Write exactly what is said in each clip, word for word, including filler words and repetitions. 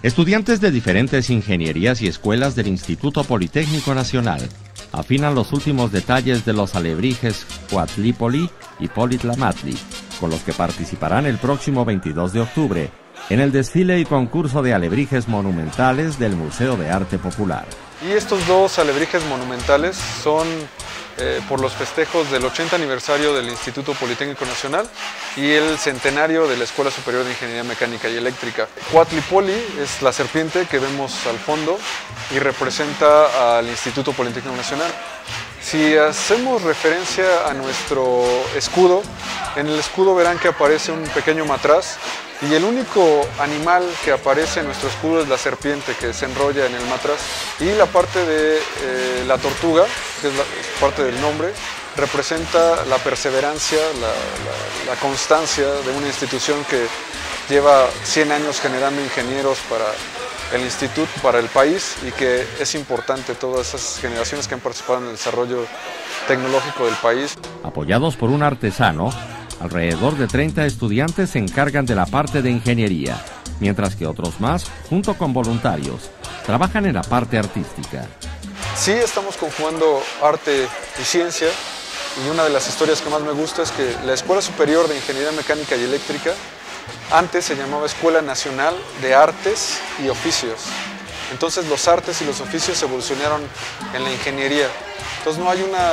Estudiantes de diferentes ingenierías y escuelas del Instituto Politécnico Nacional afinan los últimos detalles de los alebrijes Cuatlípoli y Politlamatli, con los que participarán el próximo veintidós de octubre en el desfile y concurso de alebrijes monumentales del Museo de Arte Popular. Y estos dos alebrijes monumentales son eh, por los festejos del ochenta aniversario del Instituto Politécnico Nacional y el centenario de la Escuela Superior de Ingeniería Mecánica y Eléctrica. Cuatlípoli es la serpiente que vemos al fondo y representa al Instituto Politécnico Nacional. Si hacemos referencia a nuestro escudo, en el escudo verán que aparece un pequeño matraz y el único animal que aparece en nuestro escudo es la serpiente que se enrolla en el matraz, y la parte de eh, la tortuga, que es la, parte del nombre, representa la perseverancia, la, la, la constancia de una institución que lleva cien años generando ingenieros para el instituto, para el país, y que es importante todas esas generaciones que han participado en el desarrollo tecnológico del país. Apoyados por un artesano, alrededor de treinta estudiantes se encargan de la parte de ingeniería, mientras que otros más, junto con voluntarios, trabajan en la parte artística. Sí, estamos conjugando arte y ciencia, y una de las historias que más me gusta es que la Escuela Superior de Ingeniería Mecánica y Eléctrica antes se llamaba Escuela Nacional de Artes y Oficios. Entonces los artes y los oficios evolucionaron en la ingeniería. Entonces no hay una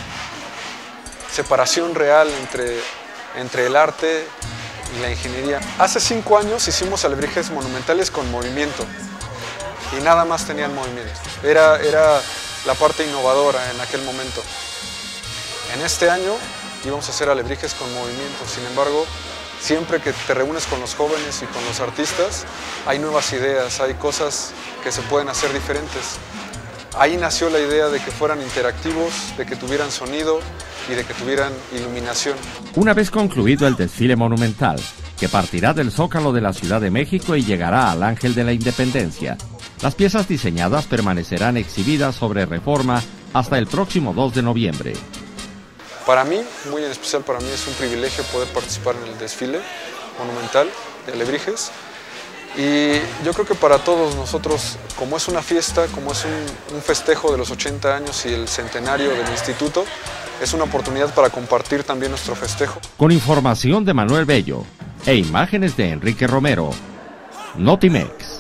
separación real entre, entre el arte y la ingeniería. Hace cinco años hicimos alebrijes monumentales con movimiento y nada más tenían movimiento. Era, era la parte innovadora en aquel momento. En este año íbamos a hacer alebrijes con movimiento, sin embargo, siempre que te reúnes con los jóvenes y con los artistas, hay nuevas ideas, hay cosas que se pueden hacer diferentes. Ahí nació la idea de que fueran interactivos, de que tuvieran sonido y de que tuvieran iluminación. Una vez concluido el desfile monumental, que partirá del Zócalo de la Ciudad de México y llegará al Ángel de la Independencia, las piezas diseñadas permanecerán exhibidas sobre Reforma hasta el próximo dos de noviembre. Para mí, muy en especial para mí, es un privilegio poder participar en el desfile monumental de alebrijes. Y yo creo que para todos nosotros, como es una fiesta, como es un, un festejo de los ochenta años y el centenario del instituto, es una oportunidad para compartir también nuestro festejo. Con información de Manuel Bello e imágenes de Enrique Romero, Notimex.